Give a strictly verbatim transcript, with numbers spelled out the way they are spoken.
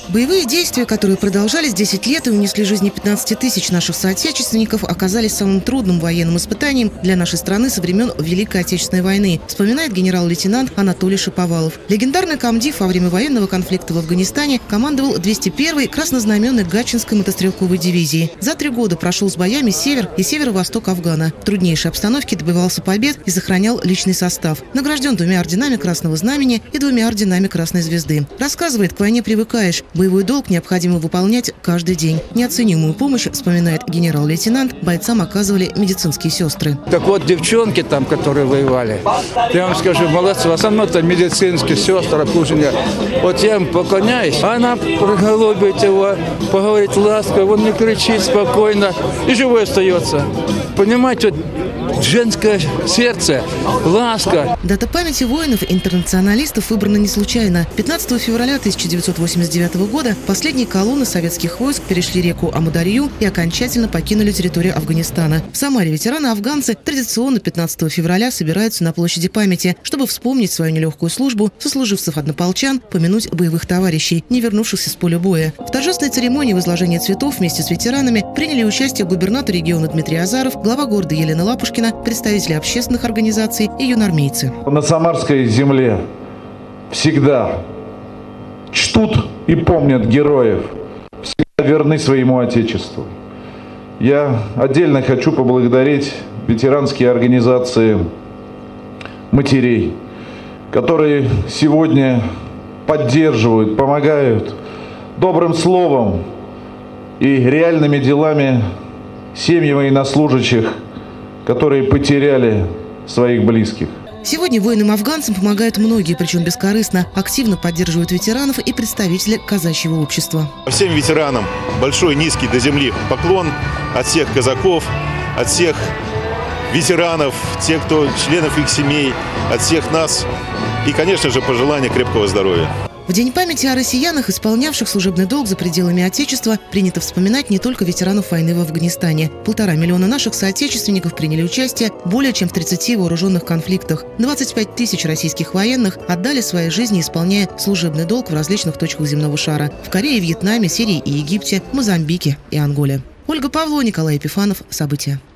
Боевые действия, которые продолжались десять лет и унесли жизни пятнадцати тысяч наших соотечественников, оказались самым трудным военным испытанием для нашей страны со времен Великой Отечественной войны, вспоминает генерал-лейтенант Анатолий Шаповалов. Легендарный комдив во время военного конфликта в Афганистане командовал двести первой краснознаменной Гатчинской мотострелковой дивизии. За три года прошел с боями север и северо-восток Афгана. В труднейшей обстановке добивался побед и сохранял личный состав. Награжден двумя орденами Красного Знамени и двумя орденами Красной Звезды. Рассказывает, к войне привыкаешь. Боевой долг необходимо выполнять каждый день. Неоценимую помощь, вспоминает генерал-лейтенант, бойцам оказывали медицинские сестры. Так вот, девчонки там, которые воевали, я вам скажу, молодцы, в основном это медицинские сестры, обслуживание. Вот я им поклоняюсь, она проголубит его, поговорит ласково, он не кричит спокойно и живой остается. Понимаете, женское сердце, ласка. Дата памяти воинов-интернационалистов выбрана не случайно. пятнадцатого февраля тысяча девятьсот восемьдесят девятого года последние колонны советских войск перешли реку Амударью и окончательно покинули территорию Афганистана. В Самаре ветераны-афганцы традиционно пятнадцатого февраля собираются на площади памяти, чтобы вспомнить свою нелегкую службу, сослуживцев-однополчан, помянуть боевых товарищей, не вернувшихся с поля боя. В торжественной церемонии возложения цветов вместе с ветеранами приняли участие губернатор региона Дмитрий Азаров, глава города Елена Лапушкина, представители общественных организаций и юнормейцы. На самарской земле всегда чтут и помнят героев, всегда верны своему Отечеству. Я отдельно хочу поблагодарить ветеранские организации матерей, которые сегодня поддерживают, помогают добрым словом и реальными делами семьи военнослужащих, которые потеряли своих близких. Сегодня воинам-афганцам помогают многие, причем бескорыстно. Активно поддерживают ветеранов и представители казачьего общества. Всем ветеранам большой, низкий до земли поклон от всех казаков, от всех ветеранов, тех, кто членов их семей, от всех нас. И, конечно же, пожелание крепкого здоровья. В День памяти о россиянах, исполнявших служебный долг за пределами Отечества, принято вспоминать не только ветеранов войны в Афганистане. Полтора миллиона наших соотечественников приняли участие более чем в тридцати вооруженных конфликтах. двадцать пять тысяч российских военных отдали свои жизни, исполняя служебный долг в различных точках земного шара. В Корее, Вьетнаме, Сирии и Египте, Мозамбике и Анголе. Ольга Павлова, Николай Епифанов. События.